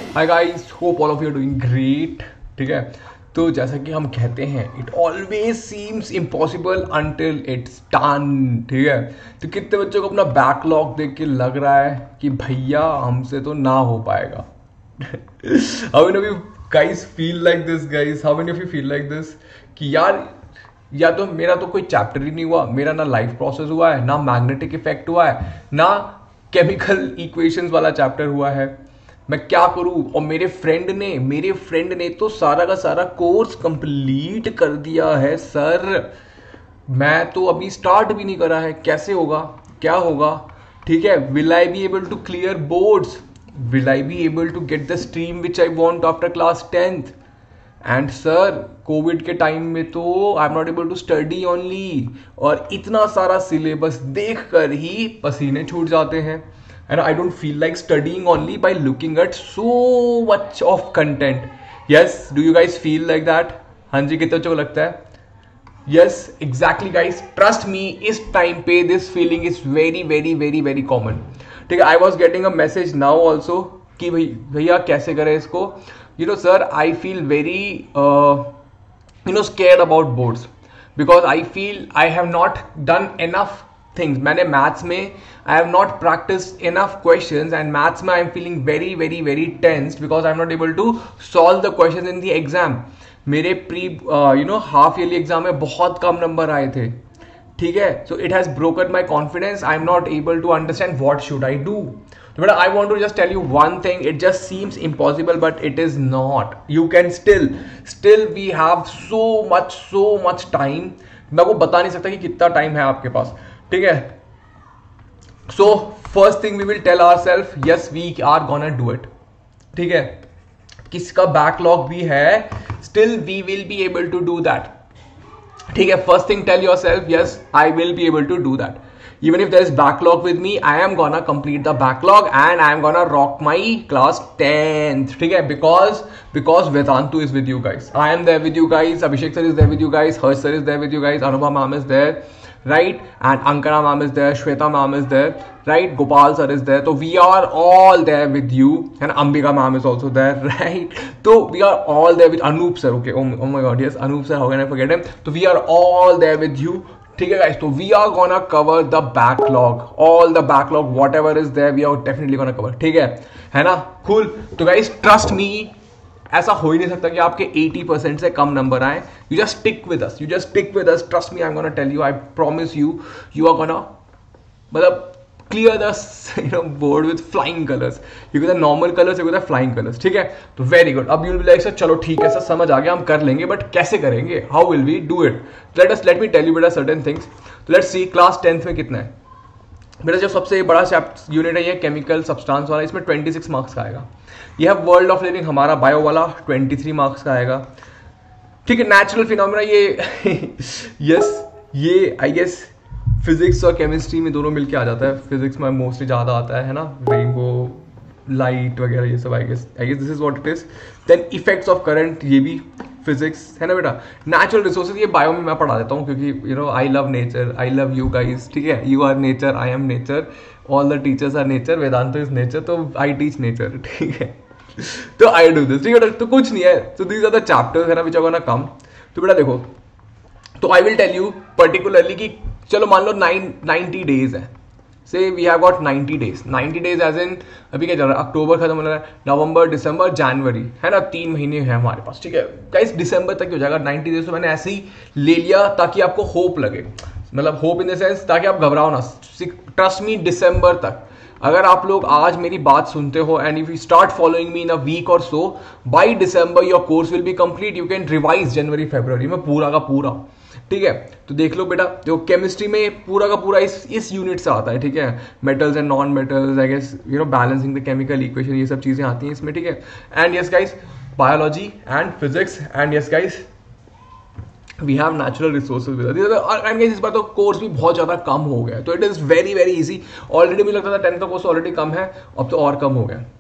Hi guys, hope all of you doing great. ठीक है, तो जैसा कि हम कहते हैं, it always seems impossible until it's done. ठीक है, तो कितने बच्चों को अपना बैकलॉग देख के लग रहा है कि भैया हमसे तो ना हो पाएगा। How many of you guys feel like this? Guys, how many of you feel like this कि यार या तो मेरा तो कोई चैप्टर ही नहीं हुआ, मेरा ना लाइफ प्रोसेस हुआ है, ना मैग्नेटिक इफेक्ट हुआ है, ना केमिकल इक्वेशंस वाला चैप्टर हुआ है, मैं क्या करूं? और मेरे फ्रेंड ने तो सारा का सारा कोर्स कंप्लीट कर दिया है सर। मैं तो अभी स्टार्ट भी नहीं करा है, कैसे होगा, क्या होगा? ठीक है, will I be able to clear boards? Will I be able to get the stream which I want after class 10th? And sir, covid के टाइम में तो I am not able to study only, और इतना सारा syllabus देख कर ही पसीने छूट जाते हैं। And I don't feel like studying only by looking at so much of content. Yes, do you guys feel like that? हाँ जी, कितना अच्छा लगता है? Yes, exactly guys, trust me, इस टाइम पे this feeling is very very very very common. ठीक है, I was getting a message now also कि भैया कैसे करें इसको। Sir, I feel very scared about boards because I feel I have not done enough things. मैंने maths में I have not practiced enough questions, and maths में I am feeling very very very tensed because I am not able to solve the questions in the exam. मेरे half yearly exam में बहुत कम number आए थे। ठीक है, so it has broken my confidence. I am not able to understand what should I do. But I want to just tell you one thing. It just seems impossible, but it is not. You can still we have so much time. मैं को बता नहीं सकता कि कितना time है आपके पास। ठीक है, so first thing we will tell ourselves, yes we are gonna do it. ठीक है, किसका बैकलॉग भी है, still we will be able to do that. ठीक है, first thing tell yourself, yes I will be able to do that. Even if there is backlog with me, I am gonna complete the backlog and I am gonna rock my class 10th. ठीक है, because Vedantu is with you guys. I am there with you guys. Abhishek sir is there with you guys. Harsh sir is there with you guys. Anubha ma'am is there, right? And Ankana ma'am is there. Shweta ma'am is there, right? Gopal sir is there. So we are all there with you, and Ambika ma'am is also there, right? So we are all there with Anup sir. Okay, oh my god, yes, Anup sir. How can I forget him? So we are all there with you. ठीक है guys, तो we are gonna cover the backlog, all the backlog, whatever is there we are definitely gonna cover. ठीक है ना? Cool. तो guys trust मी, ऐसा हो ही नहीं सकता कि आपके 80% से कम नंबर आए। You just stick with us, trust me, I am gonna tell you, I promise you, you are gonna मतलब clear the board with flying colors. You get the normal colors, you get the flying colors. ठीक है, तो very good. अब you'll be like, sir चलो ठीक है sir, समझ आ गया, हम कर लेंगे, बट कैसे करेंगे? How will we do it? Let me tell you बेटा certain things. So let's see class 10th में कितना है बेटा। जो सबसे बड़ा यूनिट है ये केमिकल सब्सटेंस वाला, इसमें 26 मार्क्स का आएगा। ये है वर्ल्ड ऑफ लिविंग, हमारा बायो वाला 23 मार्क्स का आएगा। ठीक है, नेचुरल फिनोमेना ये यस ये आई गेस फिजिक्स और केमिस्ट्री में दोनों मिलके आ जाता है। फिजिक्स में मोस्टली ज़्यादा आता है ना, रेनबो लाइट वगैरह ये सब। I guess this is what it is. Then effects of current, ये भी फिजिक्स है ना बेटा। नेचुरल रिसोर्सेज ये बायो में मैं पढ़ा देता हूँ, क्योंकि I love nature, I love you guys. ठीक है, you are nature, I am nature, all the teachers are nature, Vedantu is nature, तो आई टीच नेचर। ठीक है, तो आई डू दिस। ठीक है, तो कुछ नहीं है। तो दीज आर द चैप्टर्स है ना विच आर गोना कम। तो बेटा देखो, तो I will tell you particularly कि चलो मान लो 90 डेज है, say we have got 90 days. 90 days as in अभी क्या चल रहा है, अक्टूबर खत्म हो रहा है, नवंबर, दिसंबर, जनवरी, है ना, 3 महीने हैं हमारे पास। ठीक है गाइस, दिसंबर तक हो जाएगा 90 डेज। तो मैंने ऐसे ही ले लिया ताकि आपको होप लगे, मतलब होप इन द सेंस ताकि आप घबराओ ना। ट्रस्ट मी, दिसंबर तक अगर आप लोग आज मेरी बात सुनते हो and if you start following me in a week और so, by December your course will be complete. You can revise जनवरी फरवरी में पूरा का पूरा। ठीक है, तो देख लो बेटा, जो केमिस्ट्री में पूरा का पूरा इस यूनिट से आता है। ठीक है, metals and non metals, I guess balancing the chemical equation, ये सब चीजें आती हैं इसमें। ठीक है, and yes guys, biology and physics, and yes guys we have natural resources with us. And guys इस बार तो कोर्स भी बहुत ज़्यादा कम हो गया, तो it is very very easy. Already मुझे लगता था 10th का कोर्स ऑलरेडी कम है, अब तो और कम हो गया।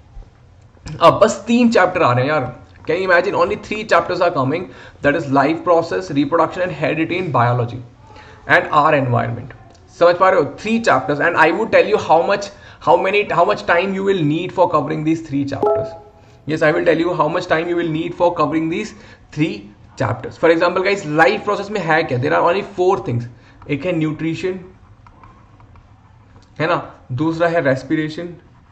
अब बस 3 चैप्टर आ रहे हैं यार। Can you imagine? Only 3 chapters are coming. That is life process, reproduction, and heredity in biology, and our environment. समझ पा रहे हो? 3 chapters, and I would tell you how much time you will need for covering these 3 chapters. Yes, I will tell you how much time you will need for covering these 3 chapters. For example guys, life process में है क्या? There are only 4 things. एक है nutrition, है ना, दूसरा है respiration,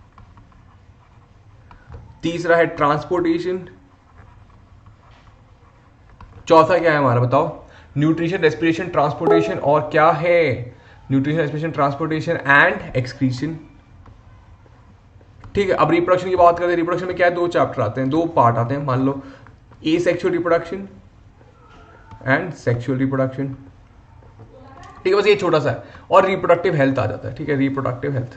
तीसरा है ट्रांसपोर्टेशन, चौथा क्या है हमारा बताओ? न्यूट्रिशन, रेस्पिरेशन, ट्रांसपोर्टेशन, और क्या है? Nutrition, respiration, transportation and excretion. ठीक है, अब रिप्रोडक्शन की बात करते हैं। रिप्रोडक्शन में क्या है? 2 चैप्टर आते हैं, 2 पार्ट आते हैं। मान लो asexual reproduction and sexual reproduction. ठीक है, बस ये छोटा सा है। और रिप्रोडक्टिव हेल्थ आ जाता है। ठीक है, रिप्रोडक्टिव हेल्थ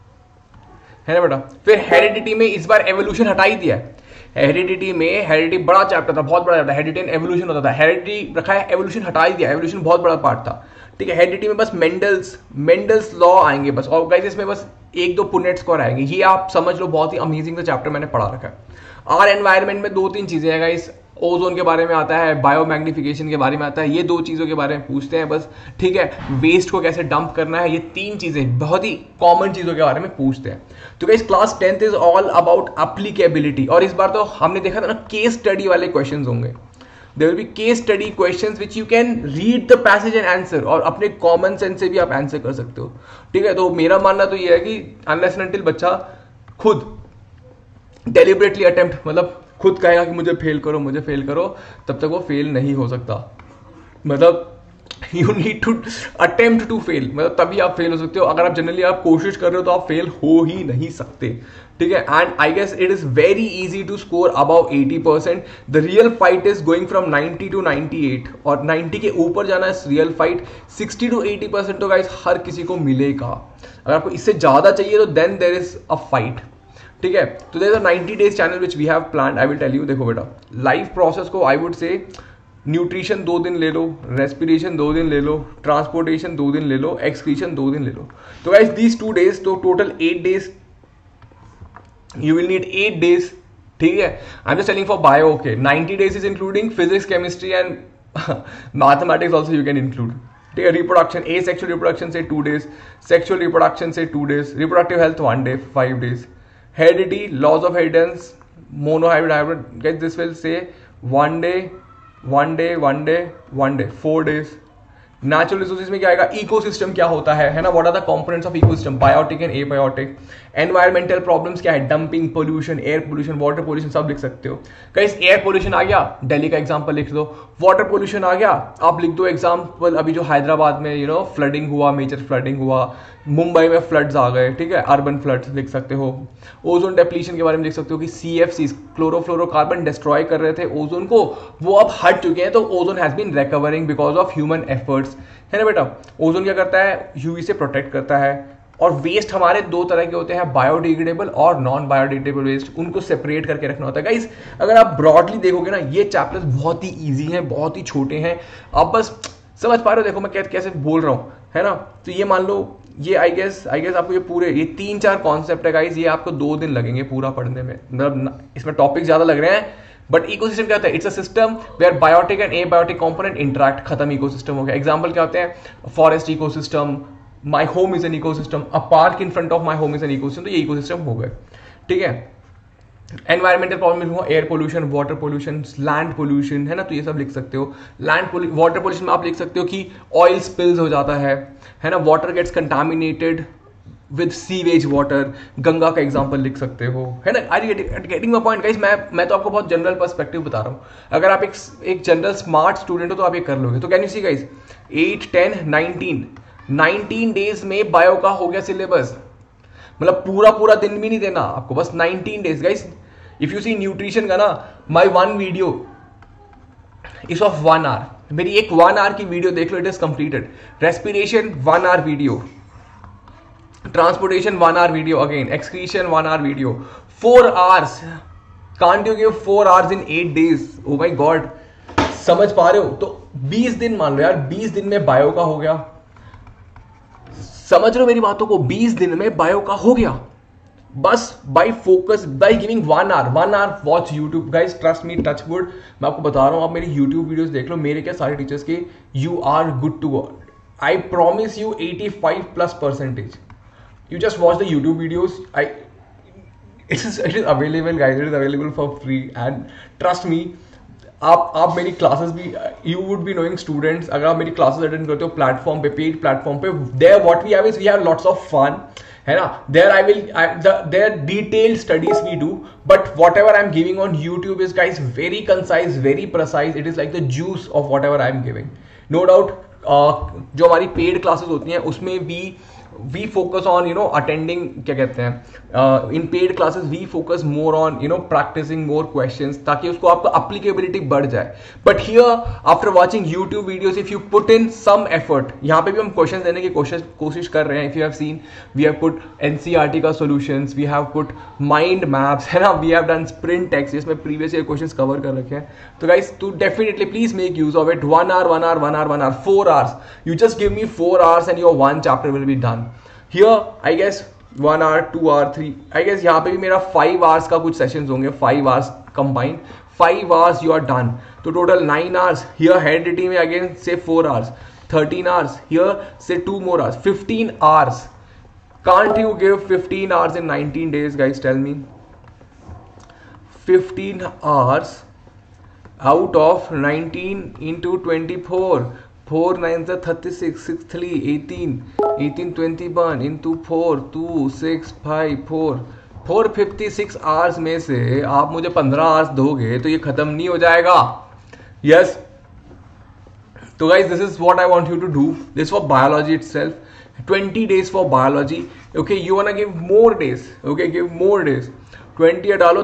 है ना बेटा। फिर हेरिडिटी में इस बार एवोल्यूशन हटा ही दिया है। हेरिडिटी में, हेरिडिटी बड़ा चैप्टर था, बहुत बड़ा चैप्टर, हेरिडिटी एंड एवोल्यूशन होता था। हेरिडिटी रखा है, एवोल्यूशन हटा ही दिया। एवोल्यूशन बहुत बड़ा पार्ट था। ठीक है, हेरिडिटी में बस मेंडल्स लॉ आएंगे बस, और गाइस इसमें बस 1-2 पुनेट स्कोर आएंगे। ये आप समझ लो, बहुत ही अमेजिंग सा चैप्टर मैंने पढ़ा रखा है। और एनवायरमेंट में 2-3 चीजें हैं गाइस, ओजोन के बारे में आता है, बायो मैग्निफिकेशन के बारे में आता है, ये 2 चीजों के बारे में पूछते हैं बस। ठीक है, वेस्ट को कैसे डंप करना है, ये 3 चीजें बहुत ही कॉमन चीजों के बारे में पूछते हैं। तो guys class 10th is all about applicability. और इस बार तो हमने देखा था ना, केस स्टडी वाले क्वेश्चन होंगे। There will be case study questions which you can read the passage and answer, और अपने कॉमन सेंस से भी आप आंसर कर सकते हो। ठीक है, तो मेरा मानना तो ये है कि अनलेस एंड अनटिल बच्चा खुद डेलिबरेटली अटेम्प्ट, मतलब खुद कहेगा कि मुझे फेल करो, मुझे फेल करो, तब तक वो फेल नहीं हो सकता। मतलब you need to attempt to fail, मतलब तभी आप फेल हो सकते हो। अगर आप जनरली आप कोशिश कर रहे हो तो आप फेल हो ही नहीं सकते। ठीक है, and I guess it is very easy to score about 80%। The real fight is going from 90 to 98, और 90 के ऊपर जाना है रियल फाइट। 60 to 80% तो गाइस हर किसी को मिलेगा। अगर आपको इससे ज्यादा चाहिए तो then there is a fight. ठीक है, तो there is a 90 days channel which we have planned. I will tell you. देखो बेटा, लाइफ प्रोसेस को आई वुड से न्यूट्रिशन 2 दिन ले लो, रेस्पिरेशन 2 दिन ले लो, ट्रांसपोर्टेशन 2 दिन ले लो, एक्सक्रीशन 2 दिन ले लो। तो गाइस दीज 2 days, तो total 8 days, you will need 8 days। ठीक है, I'm just telling for bio, okay, 90 days is including physics, chemistry and mathematics also you can include। ठीक है, रिप्रोडक्शन, asexual reproduction से 2 days, sexual reproduction से 2 days, reproductive health 1 day, 5 days, heredity, laws of inheritance, monohybrid, hybrid, guys this will say 1 day, 4 days। Natural resources में क्या आएगा? Ecosystem क्या होता है ना, what are the components of ecosystem, biotic and abiotic. Environmental problems क्या है? Dumping, pollution, air pollution, water pollution, सब लिख सकते हो। गाइस एयर पोल्यूशन आ गया, दिल्ली का एग्जांपल लिख दो। वाटर पोल्यूशन आ गया, आप लिख दो एग्जांपल, अभी जो हैदराबाद में फ्लडिंग हुआ, मेजर फ्लडिंग हुआ, मुंबई में फ्लड्स आ गए। ठीक है, अर्बन फ्लड्स लिख सकते हो। ओजोन डेप्लीशन के बारे में लिख सकते हो कि CFCs, क्लोरोफ्लोरोकार्बन, डिस्ट्रॉय कर रहे थे ओजोन को, वो अब हट चुके हैं, तो ozone has been recovering because of human efforts. है ना बेटा, ओजोन क्या करता है? यूवी से प्रोटेक्ट करता है। और वेस्ट हमारे 2 तरह के होते हैं, बायोडिग्रेडेबल और नॉन बायोडिग्रेडेबल वेस्ट, उनको सेपरेट करके रखना होता है। गाइस अगर आप ब्रॉडली देखोगे ना, ये चैप्टर्स बहुत ही ईजी हैं, बहुत ही छोटे हैं, आप बस समझ पा रहे हो। देखो मैं कैसे बोल रहा हूँ, है ना। तो ये मान लो, ये आई गेस आपको ये 3-4 कॉन्सेप्ट है गाइस, ये आपको 2 दिन लगेंगे पूरा पढ़ने में। मतलब इसमें टॉपिक ज्यादा लग रहे हैं, बट इकोसिस्टम क्या होता है? It's a system where biotic and abiotic component interact. खत्म, इकोसिस्टम हो गया। एग्जांपल क्या होते हैं? Forest ecosystem, my home is an ecosystem, a park in front of my home is an ecosystem. तो ये इकोसिस्टम हो गए। ठीक है, एनवायरमेंटल प्रॉब्लम हुआ, air pollution, water pollution, land pollution, है ना, तो ये सब लिख सकते हो। वाटर पोल्यूशन में आप लिख सकते हो कि ऑयल स्पिल्स हो जाता है ना, water gets contaminated with sewage water, Ganga का एग्जांपल लिख सकते हो, है ना। Are you getting my point guys? मैं तो आपको बहुत जनरल पर्सपेक्टिव बता रहा हूँ। अगर आप एक जनरल स्मार्ट स्टूडेंट हो तो आप ये कर लोगे। तो can you see guys, 8, 10, 19 days में बायो का हो गया सिलेबस। मतलब पूरा दिन भी नहीं देना आपको, बस 19 days guys. If you see nutrition का ना, my 1 video is of 1 hour। मेरी एक 1 hour की वीडियो देख लो, it is completed. Respiration 1 hour video, transportation 1 hour video, again excretion 1 hour video, 4 hours। Can't you give 4 hours in 8 days? Oh my god, समझ पा रहे हो? तो 20 दिन मान लो यार, 20 दिन में बायो का हो गया। समझ रहे हो मेरी बातों को? 20 दिन में बायो का हो गया, बस by focus, by giving 1 hour watch YouTube. Guys trust me, touch wood, मैं आपको बता रहा हूं, आप मेरी यूट्यूब वीडियोस देख लो, मेरे क्या सारे टीचर्स के, you are good to go. I promise you 85+%। You just watch the YouTube videos. it is available guys, it is available for free and trust me, आप मेरी क्लासेस भी, you would be knowing students, अगर आप मेरी classes attend करते हो platform पे, paid platform पे, there what we have is we have lots of fun, है ना, there I will there detailed studies we do, but whatever I am giving on YouTube is guys very concise, very precise, it is like the juice of whatever I am giving. No doubt जो हमारी paid classes होती हैं उसमें भी we focus on attending, क्या कहते हैं, in paid classes we focus more on practicing more questions ताकि उसको आपका applicability बढ़ जाए. But here after watching YouTube videos, if you put in some effort, यहाँ पे भी हम questions देने की कोशिश कर रहे हैं. If you have seen, we have put NCERT का solutions, we have put mind maps, है ना, we have done sprint text जिसमें previous year questions cover कर रखे हैं. तो guys, to definitely please make use of it. 1 hour, 4 hours. You just give me 4 hours and your one chapter will be done. Here I guess 1 hour, 2 hour, 3, I guess यहाँ पे भी मेरा 5 hours का कुछ सेशंस होंगे, 5 hours combined, 5 hours you are done. तो total 9 hours. Here heredity में again say 4 hours, 13 hours. Here say 2 more hours, 15 hours. Can't you give 15 hours in 19 days, guys? Tell me. 15 hours out of 19 into 24. 4 9 36, 6 3 18, 18 21 into 4 2 6 5 4, 456 hours में से आप मुझे 15 hours दोगे तो ये खत्म नहीं हो जाएगा. यस, तो guys this is what I want you to do. This for biology itself, 20 days for biology. Okay, you want give more days, okay, give more days. 20 डालो,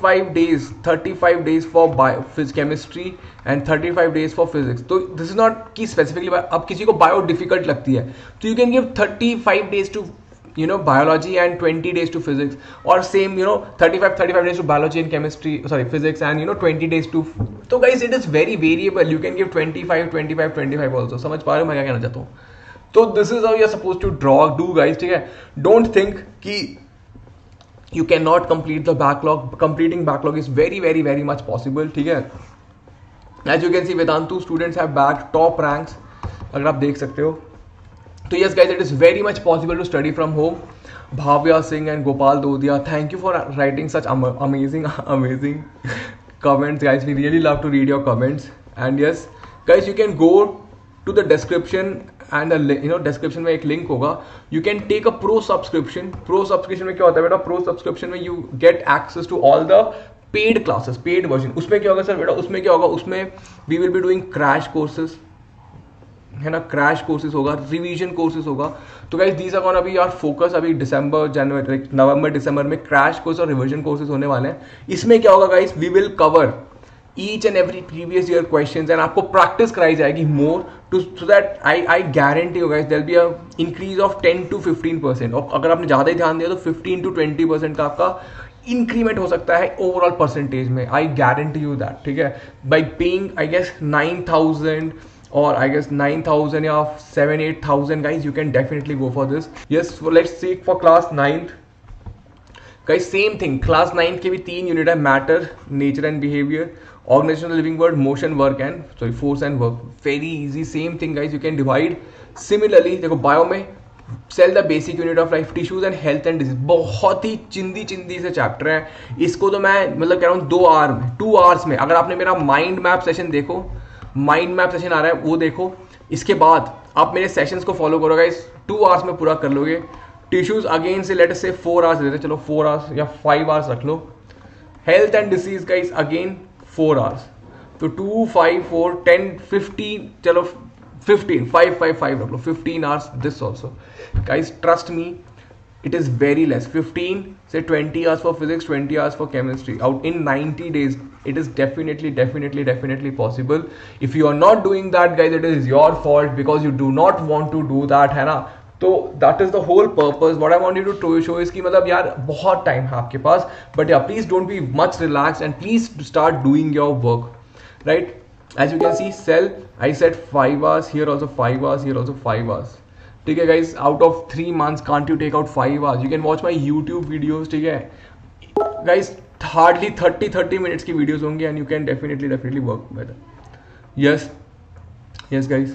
35 days for chemistry and 35 days for physics. तो this is not की specifically अब किसी को bio difficult लगती है तो you can give 35 days to biology and 20 days to physics, or same 35 days to biology and chemistry, sorry, physics, and 20 days to. So guys, it is very variable. You can give 25 also. समझ पा रहे हो मैं क्या कहना चाहता हूँ? तो this is how you are supposed to do guys. ठीक है, don't think कि you cannot complete the backlog. Completing backlog is very much possible. ठीक है, as you can see, Vedantu students have bagged top ranks, अगर आप देख सकते हो. तो yes guys, it is very much possible to study from home. Bhavya Singh and Gopal Dodia, thank you for writing such amazing comments guys. We really love to read your comments. And yes guys, you can go to the description and description में एक link होगा. You can take a pro subscription. Pro subscription में क्या होता है बेटा? Pro subscription में you get access to all the paid classes, paid version. उसमें क्या होगा सर बेटा? उसमें क्या होगा? उसमें we will be doing crash courses, है ना, क्रैश कोर्सेज होगा, रिवीजन कोर्सेज होगा. तो guys these are gonna be our focus. अभी दिसंबर, जनवरी, नवंबर, दिसंबर में क्रैश कोर्स और रिवीजन कोर्सेज होने वाले हैं. इसमें क्या होगा guys? We will cover each and every previous year questions and आपको प्रैक्टिस कराई जाएगी more too, so that I guarantee you guys there be a increase of 10 to 15%. और अगर आपने ज़्यादा ही ध्यान दिया तो 15 to 20% का आपका इंक्रीमेंट हो सकता है ओवरऑल परसेंटेज में. I guarantee you that. ठीक है, by paying I guess 9,000 or I guess 9,000 or 7-8,000 guys, you can definitely go for this. Yes, so let's see for class 9th guys, same thing. Class 9th के भी 3 unit है, matter, nature and behaviour, organisation living word, motion, work and sorry force and work. Very easy, same thing guys. You can divide similarly. देखो bio में cell the basic unit of life, tissues and health and disease, बहुत ही चिंदी से chapter है. इसको तो मैं मतलब कह रहा हूँ 2 hours में. अगर आपने मेरा माइंड मैप सेशन देखो, माइंड मैप सेशन आ रहा है वो देखो, इसके बाद आप मेरे सेशंस को फॉलो करो गाइस, 2 hours में पूरा कर लोगे. टिश्यूज अगेन से लेट अस से 4 hours देते, चलो 4 hours या 5 hours रख लो. Health and disease guys again 4 hours. तो 2 5 4 10 15, चलो 15 5 5 5 रख लो, 15 hours this also. Guys trust me, it is very less. 15 say 20 hours for physics, 20 hours for chemistry out in 90 days. It is definitely possible. If you are not doing that guys, it is your fault because you do not want to do that, है ना. तो that is the whole purpose. What I want you to show is कि मतलब यार बहुत time है आपके पास, but yeah, please don't be much relaxed and please start doing your work, right? As you can see, cell, I said 5 hours, here also 5 hours, here also 5 hours. ठीक है guys, out of 3 months can't you take out 5 hours? You can watch my YouTube videos. ठीक है guys, hardly 30 minutes की videos होंगी and you can definitely work better. Yes guys,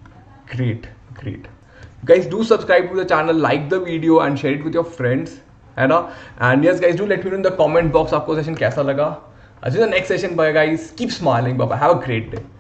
great guys, do subscribe to the channel, like the video and share it with your friends. है ना. And yes guys, do let me know in the comment box आपको session कैसा लगा. Next session bye guys, keep smiling, bye bye, have a great day.